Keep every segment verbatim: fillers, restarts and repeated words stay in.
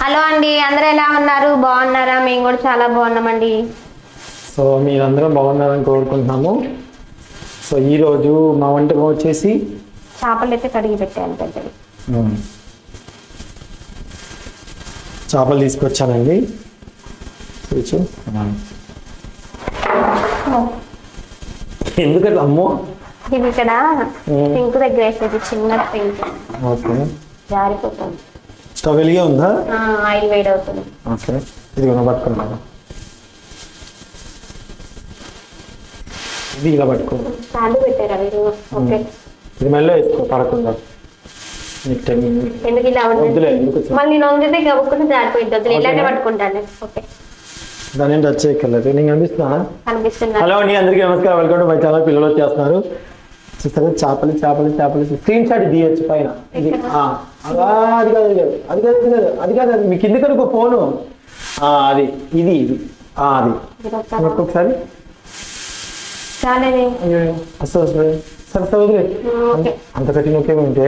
Hello అండి, అందరూ ఎలా ఉన్నారు? బాగున్నారా? మేము కూడా చాలా బాగున్నామండి. సో మీరందరూ బాగున్నారని కోరుకుంటున్నాము. సో ఈరోజు మా వంటకం వచ్చేసి చేపలు అయితే కడిగి పెట్టాను పెద్దది. చేపలు తీసుకొచ్చానండి. చూచు ఎందుకంటే అమ్మో ఇది ఇక్కడ సింక్ దగ్గర వేసేది, చిన్న సింక్. ఓకే, జారిపోతుంది. స్టవ్ వెలిగే ఉందా? ఆయిల్ వేడి అవుతుంది. ఓకే, ఇది కూడా పట్టుకున్నాను. ఇది ఇలా పట్టుకో. స్టాండ్ పెట్టారా మీరు? ఓకే, ఇది మెల్ల వేసుకో, పడకుండా. ఎందుకు ఇలా ఉంటుంది? మళ్ళీ నేను వంగితే గబుక్కుని జారిపోయింది. వద్దు, ఇలాగే పట్టుకుంటాను. ఓకే, దాని టచ్ చేయక్కర్లేదు. నేను కనిపిస్తున్నా? కనిపిస్తుంది. హలో అండి, అందరికీ నమస్కారం. Welcome to my channel. పిల్లలు వచ్చేస్తున్నారు. చూస్తారా? చేపలు చేపలు చేపలు స్క్రీన్ షాట్ తీయచ్చు పైన. ఇది అలా అది కాదు, అది కాదు, అది కాదు, అది కాదు, అది కాదు, అది మీ కింద కనుక ఫోను. అది ఇది ఇది అది ఒక్కొక్కసారి వస్తుంది వస్తుంది. సరే సరే వదిలే. అంత కఠిన ఒకే ఉంటే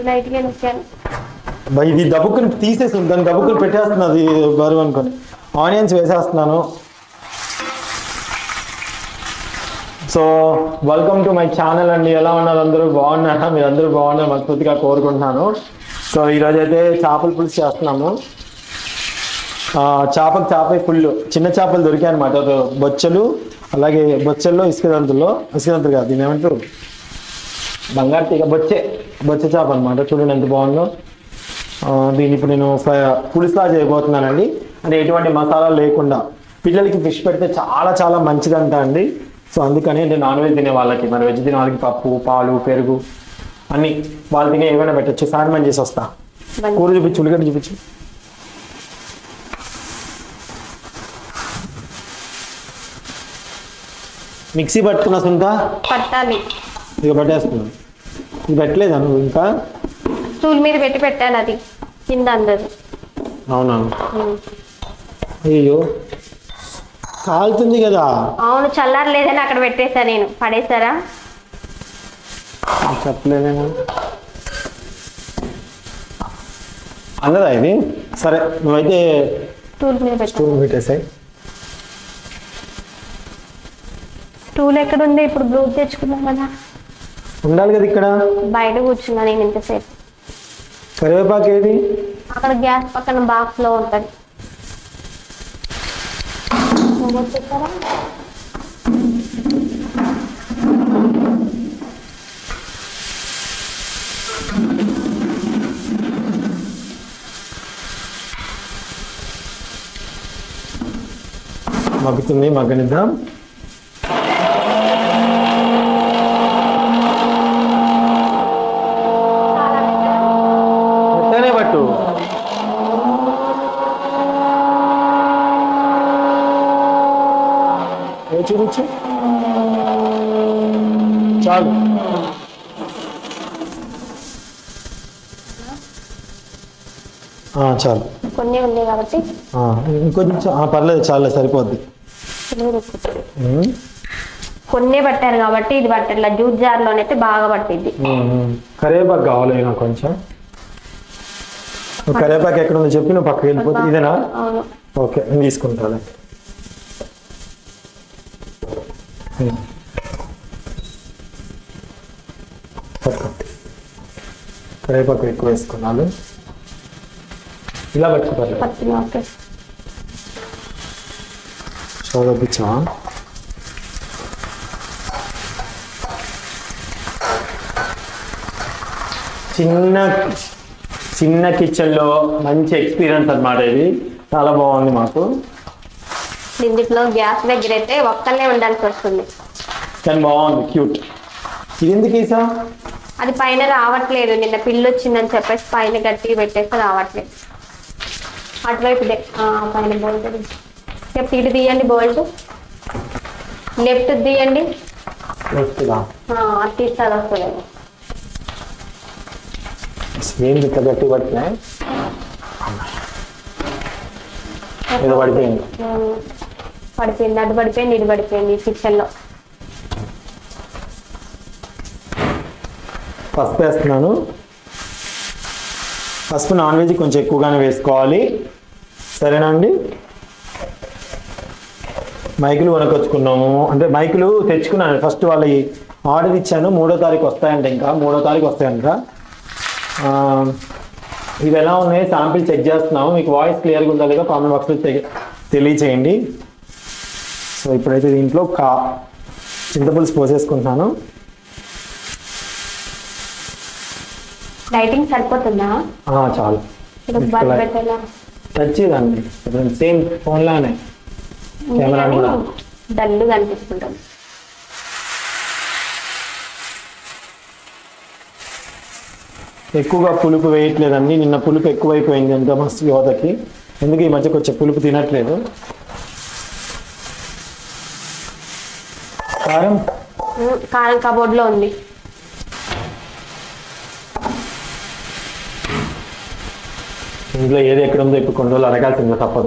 ఇది దబ్బుకుని తీసేస్తుంది, దాన్ని దబ్బుకుని పెట్టేస్తున్నది బరువు అనుకోని. ఆనియన్స్ వేసేస్తున్నాను. So welcome to my channel అండి. ఎలా ఉన్నారు? అందరూ బాగున్నారా? మీరు అందరూ బాగున్నారు మనస్ఫూర్తిగా కోరుకుంటున్నాను. సో ఈరోజు అయితే చేపల పులుసు చేస్తున్నాము. చేపకు చేప ఫుల్ చిన్న చేపలు దొరికాయి అనమాట. బొచ్చలు, అలాగే బొచ్చల్లో ఇసుక దంతుల్లో ఇసుక దంతులు కాదు, దీని ఏమంటారు, బంగారు తీగ బొచ్చే బొచ్చే చేప అనమాట. చూడండి ఎంత బాగుందో. దీన్ని ఇప్పుడు నేను పులుసులా చేయబోతున్నానండి. అంటే ఎటువంటి మసాలాలు లేకుండా. పిల్లలకి ఫిష్ పెడితే చాలా చాలా మంచిదంట అండి. సో అందుకని అంటే నాన్ వెజ్ తినే వాళ్ళకి, మరి వెజ్ తినే వాళ్ళకి పప్పు, పాలు, పెరుగు అన్నీ వాళ్ళు తినే ఏమైనా పెట్టచ్చు. సాయం చేసి వస్తా. కూర చూపించు, ఉల్లిగడ్డ చూపించు. మిక్సీ పట్టుకున్నా సుంతా పట్టాలి. ఇక పట్టేస్తున్నాను. ఇది పెట్టలేదా నువ్వు ఇంకా? స్టూల్ మీద పెట్టి పెట్టాలి, అది కింద అందదు. అవునా? అయ్యో కాలుతుంది కదా. అవును, చల్లారలేదని అక్కడ పెట్టేసా నేను. పడేసారా? చెప్పలేదేమో అన్నదా ఇది. సరే నువ్వైతే స్టూల్ మీద పెట్టు. స్టూల్ పెట్టేసాయి. స్టూల్ ఎక్కడుంది? ఇప్పుడు బ్లూ తెచ్చుకున్నాం కదా, ఉండాలి కదా ఇక్కడ. బయట కూర్చున్నా నేను ఇంతసేపు. కరివేపాకు ఏది? అక్కడ గ్యాస్ పక్కన బాక్స్ లో ఉంటుంది. మగ్గుతుంది, మగ్గనిద్దాం. మెత్తనే పట్టు. చూపించు, చాలు. చాలు, కొన్ని ఉన్నాయి కాబట్టి ఇంకొంచెం పర్లేదు, చాలా సరిపోద్ది. కొన్ని పట్టారు కాబట్టి ఇది పట్టట్లా. జ్యూస్ జార్ లోనైతే బాగా పట్టింది. కరివేపాకు కావాలి నాకు కొంచెం. కరివేపాకు ఎక్కడ ఉందో చెప్పి నువ్వు పక్కకి వెళ్ళిపోతే. ఇదేనా? ఓకే, నేను తీసుకుంటాను. కరివేపాకు ఎక్కువ వేసుకున్నాను. ఇలా పట్టుకోవాలి. స్టవ్ తగ్గించావా? చిన్న చిన్న కిచెన్లో మంచి ఎక్స్పీరియన్స్ అన్నమాట ఇది. చాలా బాగుంది మాకు. ఇందులో గ్యాస్ దగ్గర అయితే ఒక్కళ్ళే ఉండాల్సి వస్తుంది, కానీ బాగుంది, క్యూట్. ఇది ఎందుకు వేసా? అది పైన రావట్లేదు. నిన్న పిల్లి వచ్చిందని చెప్పేసి పైన గట్టిగా పెట్టేస్తే రావట్లేదు. అటువైపు పైన బోల్ట్ లెఫ్ట్, ఇటు తీయండి బోల్ట్. లెఫ్ట్ తీయండి, అది తీస్తే అది వస్తుంది. ఏం ఇట్లా గట్టి పడుతున్నాయి, ఏదో పడిపోయింది. పడిపోయింది, అటు పడిపోయింది, ఇటు పడిపోయింది. కిచెన్లో పసుపు వేస్తున్నాను. పసుపు నాన్ వెజ్ కొంచెం ఎక్కువగానే వేసుకోవాలి. సరేనా అండి. మైకులు కొనుక్కొచ్చుకున్నాము, అంటే మైకులు తెచ్చుకున్నాను. ఫస్ట్ వాళ్ళకి ఆర్డర్ ఇచ్చాను, మూడో తారీఖు వస్తాయంట, ఇంకా మూడో తారీఖు వస్తాయంట. ఇవి ఎలా ఉన్నాయి శాంపిల్ చెక్ చేస్తున్నాము. మీకు వాయిస్ క్లియర్గా ఉందా లేదా కామెంట్ బాక్స్లో తెలియచేయండి. సో ఇప్పుడైతే దీంట్లో కా చింతపులుసు పోసేసుకుంటున్నాను. లైటింగ్ సరిపోతుందా? చాలు. టచ్ చేయండి, సేమ్ ఫోన్ లానే కెమెరా కూడా డల్లు కనిపిస్తుంటుంది. ఎక్కువగా పులుపు వేయట్లేదండి. నిన్న పులుపు ఎక్కువైపోయింది అంత మస్తు యోధకి. ఎందుకు ఈ మధ్య కొంచెం పులుపు తినట్లేదు. కారం కారం కబోర్డ్ లో ఉంది. ఇంట్లో ఏది ఎక్కడ ఉందో ఇప్పుడు కొన్ని రోజులు అడగాల్సిందో తప్పదు.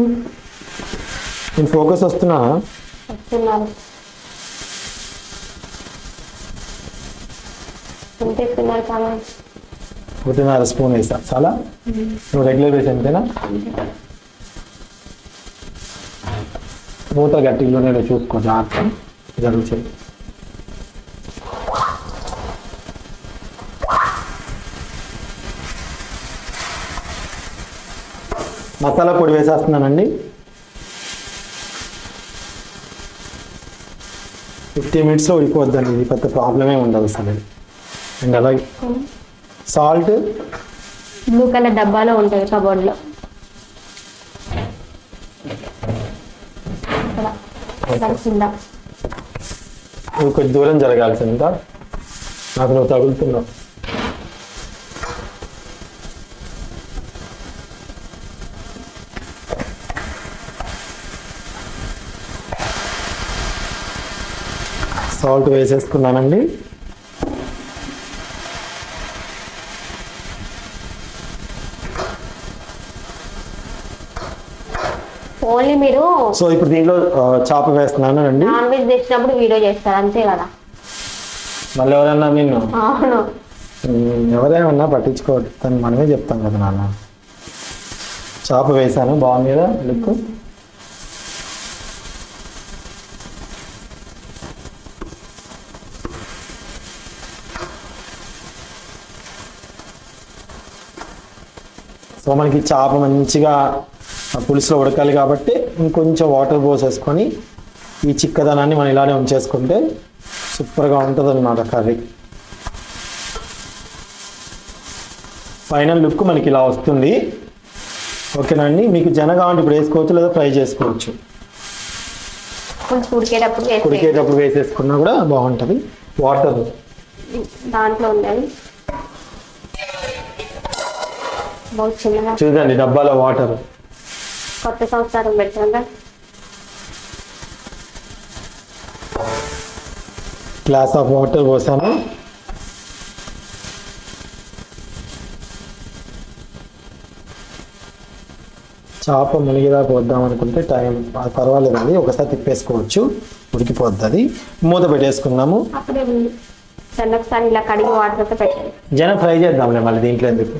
నేను ఫోకస్ వస్తున్నా వస్తున్నాను. ఎంత ఇస్తున్నారు కావాలి? ఒకటిన్నర స్పూన్ వేసా చాలా. నువ్వు రెగ్యులర్ వేసి అంతేనా? మూత గట్టిలోనే చూసుకో, జాగ్రత్త జరుగుతుంది. మసాలా పొడి వేసేస్తున్నానండి. ఫిఫ్టీ మినిట్స్లో ఉడిపోద్దండి, ఇది పెద్ద ప్రాబ్లమే ఉండదు అసలు. అండ్ అలాగే సాల్ట్ బ్లూ కలర్ డబ్బాలో ఉంటుంది కబోర్డ్లో. నువ్వు కొంచెం దూరం జరగాల్సింద, నాకు నువ్వు తగులుతున్నావు. సాల్ట్ వేసేసుకున్నానండి. ఓన్లీ మీరు సో ఇప్పుడు దీంట్లో చాప వేస్తున్నాను అండి. నాన్ వెజ్ తెచ్చినప్పుడు వీడియో చేస్తారు అంతే కదా? మళ్ళీ ఎవరన్నా నిన్ను అవును ఎవరేమన్నా పట్టించుకోవద్దు, తను మనమే చెప్తాం కదా నాన్న. చాప వేసాను, బాగుంది కదా లుక్. సో మనకి చాప మంచిగా పులుసులో ఉడకాలి కాబట్టి ఇంకొంచెం వాటర్ పోసేసుకొని ఈ చిక్కదనాన్ని మనం ఇలానే ఉంచేసుకుంటే సూపర్గా ఉంటుంది అన్నమాట కర్రీ. ఫైనల్ లుక్ మనకి ఇలా వస్తుంది. ఓకేనండి. మీకు జనగా అంటే ఇప్పుడు వేసుకోవచ్చు లేదా ఫ్రై చేసుకోవచ్చు. ఉడికేటప్పుడు ఉడికేటప్పుడు వేసేసుకున్నా కూడా బాగుంటుంది. వాటర్ దాంట్లో ఉంది, చూడండి డబ్బాలో వాటర్. కొత్త సంవత్సరం పెట్టాక గ్లాస్ ఆఫ్ వాటర్ పోసాను. చేప మునిగిదా పోద్దాం అనుకుంటే టైం పర్వాలేదండి, ఒకసారి తిప్పేసుకోవచ్చు, ఉడికిపోద్ది. మూత పెట్టేసుకున్నాము. ఒకసారి ఇలా కడిగి వాటర్తో పెట్టండి. జనం ఫ్రై చేద్దాంలే మళ్ళీ దీంట్లో ఎందుకు.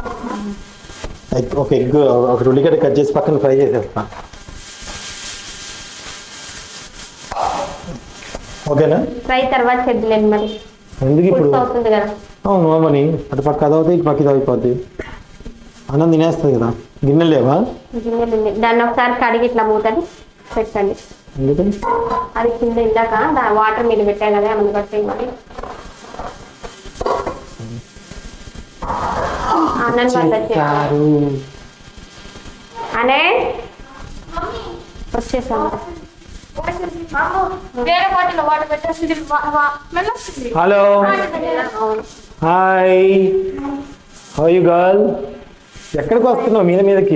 ఒక ఎగ్ ఒక ఉల్లిగడ్డ కట్ చేసి పక్కన ఫ్రై చేసేస్తాను. ఓకేనా? ఫ్రై తర్వాత చేద్దాం మరి. ఎందుకు ఇప్పుడు? అవుతుంది కదా. అవును మామని అటు పక్క అది అవుతుంది, ఇటు పక్క ఇది అయిపోద్ది. అన్నం తినేస్తుంది కదా. గిన్నెలు లేవా? గిన్నెలు ఉన్నాయి, దాన్ని ఒకసారి కడిగి ఇట్లా మూతని పెట్టండి. ఎందుకని? అది కింద ఇందాక వాటర్ మీద పెట్టాయి కదా అందుకు బట్టి మరి అన్నం వాళ్ళు అనే వచ్చేసాము. Hello hi, how you girl? ఎక్కడికి వస్తున్నావు మీద మీదకి?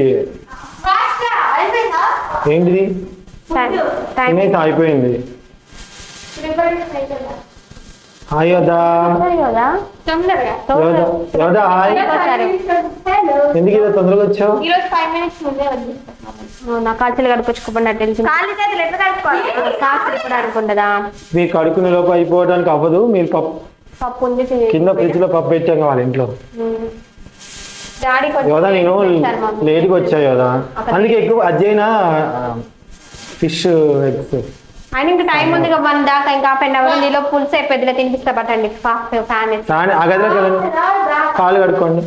ఏంటిది? తినేసి అయిపోయింది. Hi Yoda. Yoda hi. ఎందుకు ఇలా తొందరగా వచ్చావు? నా కాల్చలు కడుపుచ్చుకోకుండా తెలిసింది. అనుకుంటుందా? మీరు కడుకునే లోపు అయిపోవడానికి అవ్వదు. మీరు పప్పు పప్పు ఉంది కింద ఫ్రిడ్జ్ లో పప్పు పెట్టాం వాళ్ళ ఇంట్లో. డాడీ యోదా నేను లేట్గా వచ్చా యోదా, అందుకే ఎక్కువ అజ్జైనా ఫిష్ ఎగ్స్. ఆయన ఇంకా టైం ఉంది కదా వన్ దాకా, ఇంకా హాఫ్ అన్ అవర్ నీలో పులుసు అయిపోద్దిలో తినిపిస్తా పట్టండి. ఫాస్ట్ ఫ్యాన్ ఫ్యాన్ ఆ గదిలో కదండి, కాలు కడుక్కోండి.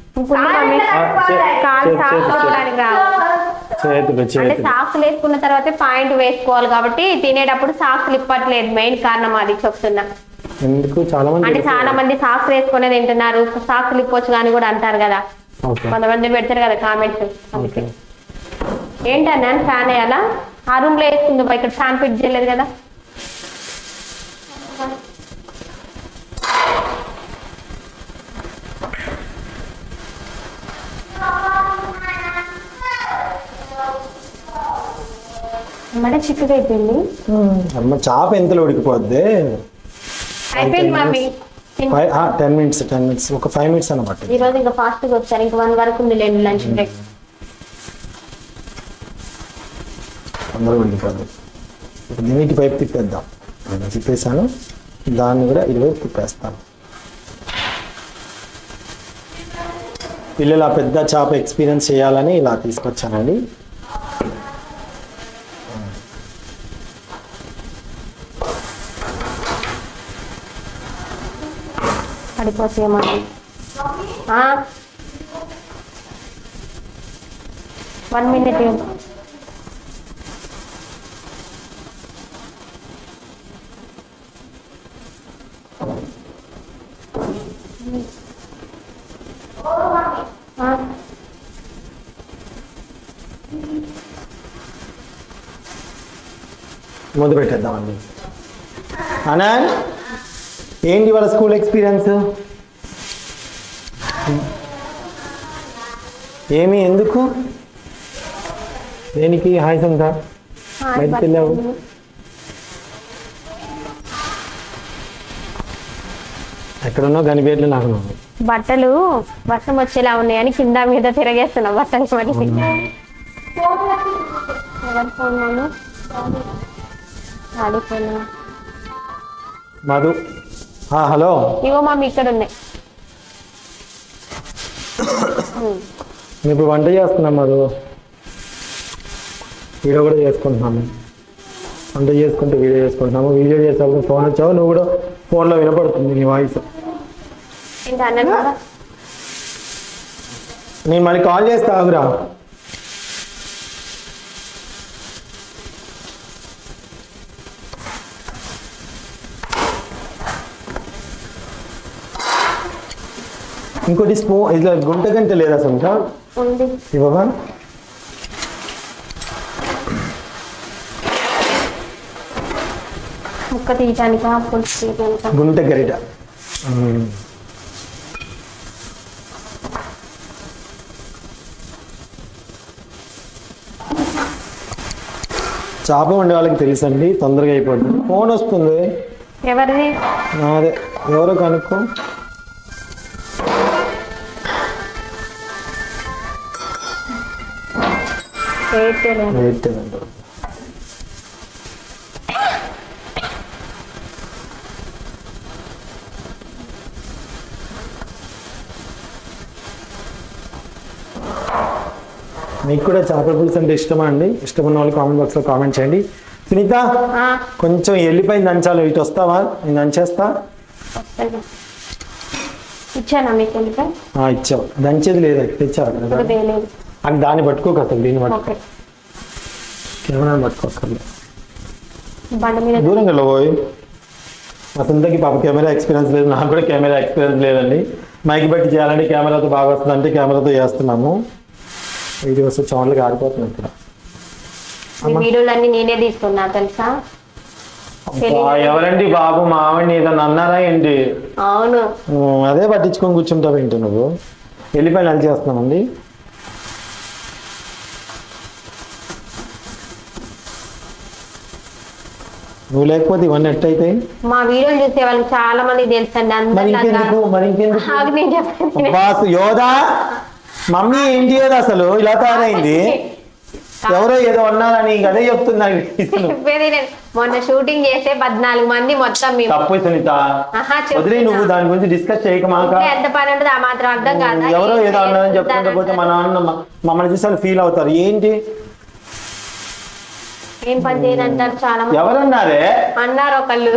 అంటే సాక్స్ వేసుకున్న తర్వాత పాయింట్ వేసుకోవాలి కాబట్టి తినేటప్పుడు సాక్స్ ఇప్పట్లేదు, మెయిన్ కారణం అది చెప్తున్నా. ఎందుకు చాలా మంది అంటే చాలా మంది సాక్స్ వేసుకునే తింటున్నారు, సాక్స్ ఇప్పొచ్చు కానీ కూడా అంటారు కదా, కొంతమంది పెడతారు కదా కామెంట్స్. అందుకే ఏంటన్నా ఫ్యాన్ వేయాలా? ఆ రూమ్ లో వేసుకుంది, ఇక్కడ ఫ్యాన్ ఫిట్ చేయలేదు కదా. అమ్మడే చిక్కుగా అయిపోయింది. అమ్మ చాప ఎంతలో ఉడికిపోద్ది? అయిపోయింది mummy. Ten minutes ten minutes ఒక ఫైవ్ మినిట్స్ అనమాట. ఈ రోజు ఇంకా ఫాస్ట్ గా వచ్చారు, ఇంకా వన్ వరకు ఉంది లేండి లంచ్ బ్రేక్. అందరూ ఉడికిపోద్ది. ఇప్పుడు దీనికి పైపు తిప్పేద్దాం. నేను తిప్పేసాను, దాన్ని కూడా ఇరువైపు తిప్పేస్తాను. పిల్లలు ఆ పెద్ద చేప ఎక్స్పీరియన్స్ చేయాలని ఇలా తీసుకొచ్చానండి. పడిపోతామా? One minute. మొదలు పెట్టేద్దామండి. అనా ఏంటి వాళ్ళ స్కూల్ ఎక్స్పీరియన్స్? ఏమి ఎందుకు దేనికి హాయ్ సంత బయటికి వెళ్ళావు? ఎక్కడున్నావు దాని పేర్లు నాకు. బట్టలు వర్షం వచ్చేలా ఉన్నాయని కింద మీద తిరగేస్తున్నా బట్టలు. మరి మధు హలో. ఇవో మమ్మీ ఇక్కడ ఉన్నాయి. నేను ఇప్పుడు వంట చేస్తున్నాం మధు, వీడియో కూడా చేసుకుంటున్నాము. వంట చేసుకుంటూ వీడియో చేసుకుంటున్నాము. వీడియో చేసేప్పుడు ఫోన్ వచ్చావు, నువ్వు కూడా ఫోన్లో వినపడుతుంది నీ వాయిస్. నేను మళ్ళీ కాల్ చేస్తా ఆగురా. ఇంకోటి స్పూ ఇట్లా గుంట గంట లేదా సంత ఇవ్వవా? ముక్క తీయటానికా పులుసు తీయటానికా? గుంట గరిట. చేప వండే వాళ్ళకి తెలుసండి, తొందరగా అయిపోతుంది. ఫోన్ వస్తుంది. ఎవరిది? నాదే. ఎవరో కనుక్కో. మీకు కూడా చేపల పులుసు అంటే ఇష్టమా అండి? ఇష్టమున్న వాళ్ళు కామెంట్ బాక్స్లో కామెంట్ చేయండి. సునీత కొంచెం వెళ్ళిపోయింది దంచాలి, ఇటు వస్తావా? నేను దంచేస్తా. ఇచ్చానా మీకు? ఇచ్చావు. దంచేది లేదా? తెచ్చావు. నాకు దాన్ని పట్టుకోక అసలు, దీన్ని పట్టుకో. కెమెరా పట్టుకోక్కర్లేదు, దూరంగా పోయి. మా సొంతకి పాప కెమెరా ఎక్స్పీరియన్స్ లేదు, నాకు కూడా కెమెరా ఎక్స్పీరియన్స్ లేదండి. మైక్ బట్టి చేయాలంటే కెమెరాతో బాగా వస్తుంది అంటే కెమెరాతో చేస్తున్నాము. వీడియోస్ చౌండ్లు ఆడిపోతున్నాయి ఇక్కడ. వీడియోలన్నీ నేనే తీసుకున్నా తెలుసా. ఎవరండి బాబు మా ఆవిడని ఏదన్నా అన్నారా ఏంటి? అవును, అదే పట్టించుకొని కూర్చుంటావు ఏంటి నువ్వు? వెళ్ళిపోయి నల్ చేస్తున్నామండి. నువ్వు లేకపోతే ఇవన్నీ ఎట్టయితాయి? మా వీడియోలు చూసే వాళ్ళకి చాలా మంది తెలుసండి. యోదా మమ్మీ ఏంటి యోదా అసలు ఇలా తయారైంది? ఎవరో ఏదో అన్నారని అదే చెప్తున్నా. చెప్పేది నేను మొన్న షూటింగ్ చేస్తే పద్నాలుగు మంది మొత్తం మేము. తప్పు సునీత, వదిలే నువ్వు దాని గురించి డిస్కస్ చేయక మాక. ఎంత పని ఉంటుంది ఆ మాత్రం అర్థం కాదా? ఎవరో ఏదో అన్నారని చెప్పుకుంటే పోతే మా నాన్న మమ్మల్ని చూసి వాళ్ళు ఫీల్ అవుతారు. ఏంటి ఏం పని చేయదంటారు చాలా మంది. ఎవరన్నారే అన్నారు ఒకళ్ళు.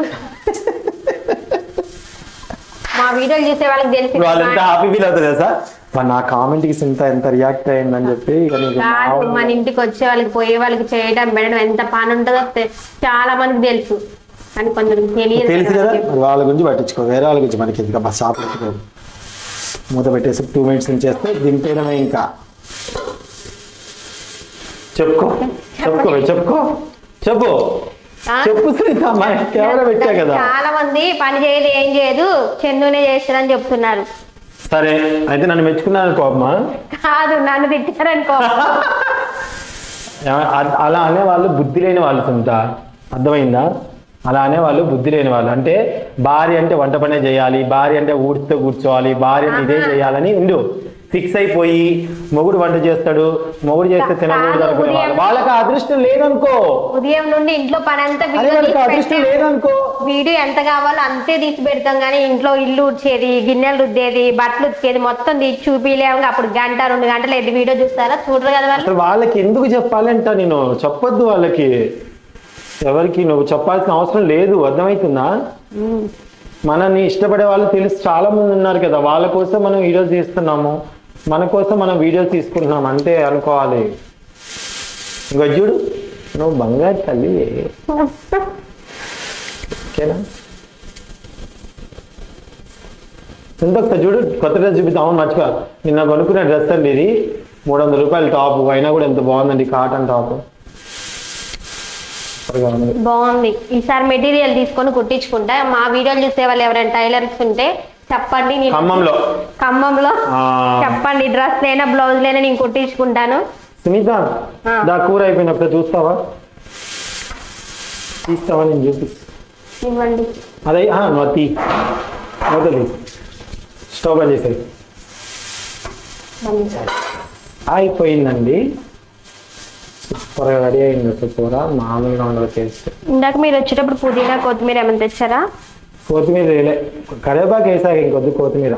మా వీడియోలు చూసే వాళ్ళకి తెలిసి వాళ్ళు ఎంత హ్యాపీ ఫీల్ అవుతుంది సార్. నా కామెంట్ కి ఇంత ఎంత రియాక్ట్ అయిందని చెప్పి మన ఇంటికి వచ్చే వాళ్ళకి పోయే వాళ్ళకి చేయడం పెట్టడం ఎంత పని ఉంటుందో చాలా మందికి తెలుసు, అని కొంచెం తెలియదు. తెలుసు కదా, వాళ్ళ గురించి పట్టించుకో, వేరే వాళ్ళ గురించి మనకి ఇంకా బస్ షాప్ మూత పెట్టేసి టూ మినిట్స్ నుంచి చేస్తే దింపేయడమే. ఇంకా చెప్పుకో చెప్పుకో చెప్పుకో చెప్పు చెప్పు కెమెరా పెట్టా కదా. చాలా మంది పని చేయదు ఏం చేయదు చందునే చేస్తారని చెప్తున్నారు. సరే అయితే నన్ను మెచ్చుకున్నాను కోపమా? కాదు, నన్ను తిట్టారని కోపం. అలా అనే వాళ్ళు బుద్ధి లేని వాళ్ళు సొంత, అర్థమైందా? అలా అనే వాళ్ళు బుద్ధి లేని వాళ్ళు. అంటే భార్య అంటే వంట పనే చేయాలి, భార్య అంటే ఊడితో కూర్చోవాలి, భార్య అంటే ఇదే చేయాలని ఉండు ఫిక్స్ అయిపోయి మొగుడు వంట చేస్తాడు, మొగుడు చేస్తే తినకూడదు అనుకునే వాళ్ళు. వాళ్ళకి అదృష్టం లేదనుకో, ఉదయం నుండి ఇంట్లో పని అంతా అదృష్టం లేదనుకో, వీడియో ఎంత కావాలో అంతే తీసి పెడతాం. కానీ ఇంట్లో ఇల్లు ఉడ్చేది, గిన్నెలు రుద్దేది, బట్టలు ఉతికేది మొత్తం తీసి చూపిలేము. అప్పుడు గంట రెండు గంటలు ఎన్ని వీడియో చూస్తారా? చూడరు కదా వాళ్ళు. వాళ్ళకి ఎందుకు చెప్పాలంట? నేను చెప్పొద్దు వాళ్ళకి, ఎవరికి నువ్వు చెప్పాల్సిన అవసరం లేదు. అర్థమవుతుందా? మనల్ని ఇష్టపడే వాళ్ళు తెలుసు చాలా మంది ఉన్నారు కదా, వాళ్ళ కోసం మనం వీడియోస్ తీస్తున్నాము, మన కోసం మనం వీడియోస్ తీసుకుంటున్నాం అంతే అనుకోవాలి. ఇంకా చూడు నువ్వు బంగారు తల్లి, ఓకేనా? ఇంకొక చూడు కొత్త డ్రెస్ చూపిద్దామని మర్చిపో. నిన్న కొనుక్కున్న డ్రెస్ అండి ఇది, మూడు వందల రూపాయలు టాప్, అయినా కూడా ఎంత బాగుందండి, కాటన్ టాప్ బాగుంది. ఈసారి మెటీరియల్ తీసుకొని కుట్టించుకుంటా. మా వీడియోలు చూసే వాళ్ళు ఎవరైనా టైలర్స్ ఉంటే చెప్పండి, ఖమ్మంలో ఖమ్మంలో చెప్పండి, డ్రెస్ లేనా బ్లౌజ్ లేనా నేను కుట్టించుకుంటాను. సునీత దా కూర అయిపోయింది, ఒకసారి చూస్తావా? తీస్తావా? నేను చూపిస్తాను. ఇవ్వండి. అదే నొత్తి అవుతుంది. స్టవ్ బంద్ చేసేది. అయిపోయిందండి, సూపర్గా రెడీ అయింది. అసలు కూర మామూలుగా ఉండదు టేస్ట్. ఇందాక మీరు వచ్చేటప్పుడు పుదీనా కొత్తిమీర ఏమైనా తెచ్చారా? కొత్తిమీర వేయలే, కరివేపాకు వేసాక ఇంకొద్ది కొత్తిమీర.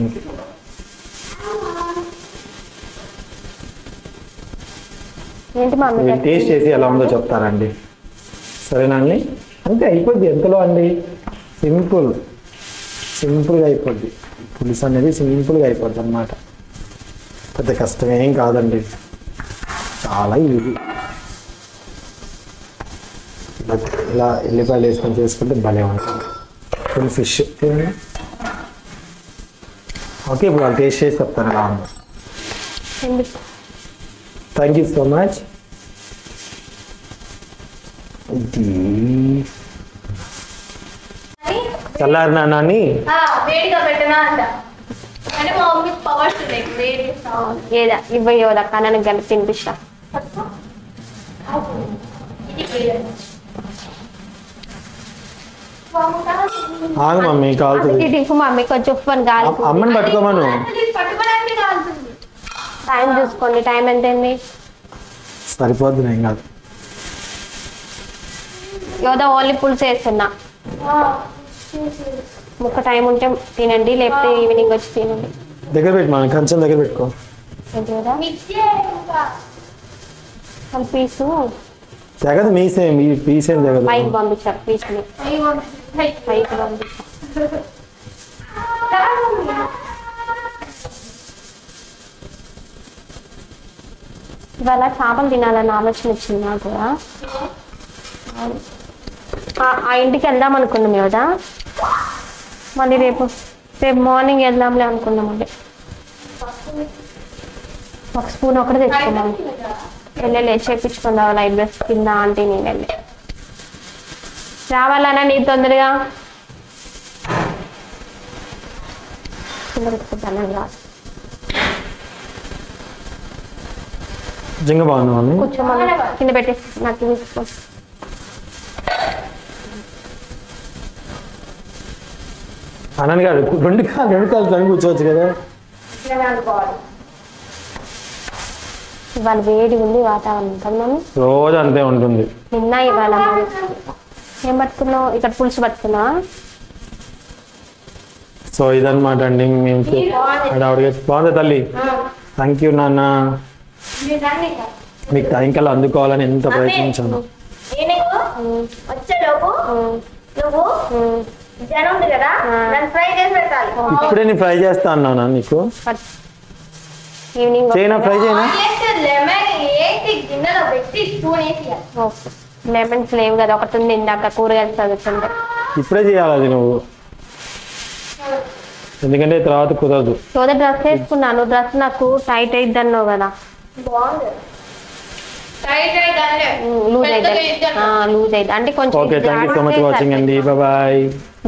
ఏంటి మమ్మీ టేస్ట్ చేసి ఎలా ఉందో చెప్తారండి, సరేనా అండి? అంతే అయిపోద్ది. ఎంతలో అండి, సింపుల్ సింపుల్గా అయిపోద్ది. పులుసు అనేది సింపుల్గా అయిపోద్ది అన్నమాట, పెద్ద కష్టం ఏం కాదండి, చాలా ఈజీ. ఇలా ఎల్లిపాయలు వేసుకొని చేసుకుంటే భలే ఉంటుంది. Full fish okay. ఇప్పుడు వాళ్ళు టేస్ట్ చేసి చెప్తారు ఎలా ఉంది. Thank you so much. ఇది చల్లారి నాని ఏదా ఇవ్వయోదా కనను కలిపి తినిపిస్తా. ఆగు మమ్మీ, కాలుతుంది. మమ్మీ కొంచెం ఉప్పు కాలు. అమ్మని పట్టుకోమను. టైం చూసుకోండి, టైం ఎంత అయింది? సరిపోద్ది, ఏం కాదు. యోదా ఓన్లీ పులుసు వేస్తున్నా. ముక్క టైం ఉంటే తినండి, లేకపోతే ఈవినింగ్ వచ్చి తినండి. దగ్గర పెట్టి మన కంచెం దగ్గర పెట్టుకో. పీసు తెగదు, మీసేం ఈ పీసేం తెగదు. పైకి పంపించారు పీసుని, పైకి పంపించారు. ఇవాళ చేపలు తినాలని ఆలోచన వచ్చింది నాకు కూడా. ఆ ఇంటికి వెళ్దాం అనుకున్నాం కదా, మళ్ళీ రేపు రేపు మార్నింగ్ వెళ్దాంలే అనుకున్నామండి. ఒక స్పూన్ ఒకటి తెచ్చుకున్నాం, వెళ్ళలే చేపించుకుందాం ఐబ్రోస్ కింద ఆంటీ నేను వెళ్ళి. రావాలన్నా నీ తొందరగా కింద పెట్టుకుంటాను. రాదు నిజంగా బాగుంది మమ్మీ. కూర్చోమని కింద పెట్టేసి నాకు తీసుకో. అన్నాను కాదు, రెండు కాదు రెండు కాదు తను కూర్చోవచ్చు కదా. ఇవాళ వేడి ఉంది వాతావరణం కదా మమ్మీ. రోజు అంతే ఉంటుంది. నిన్న ఇవాళ మరి ఏం పట్టుకున్నావు? ఇక్కడ పులుసు పట్టుకున్నా. సో ఇదన్నమాట అండి మేము ఆవిడకి. బాగుంది తల్లి, థ్యాంక్ యూ నాన్న. మీకు థ్యాంక్లు అందుకోవాలని ఎంత ప్రయత్నించాను. ఇప్పుడే నేను ఫ్రై చేస్తా అన్నా నీకు. ఈవినింగ్ చేయనా ఫ్రై చేయనా? లెమన్స్ లేవు కదా, ఒకటి ఉంది ఇందాక కూరగాయలు చదువుతుంటే. ఇప్పుడే చేయాలి అది నువ్వు, ఎందుకంటే తర్వాత కుదరదు. సోద డ్రెస్ వేసుకున్నాను, డ్రెస్ నాకు టైట్ అయిద్ది అన్నావు కదా. లూజ్ అయితే లూజ్ అయితే అంటే కొంచెం. Okay, thank you so much watching అండి, బాయ్.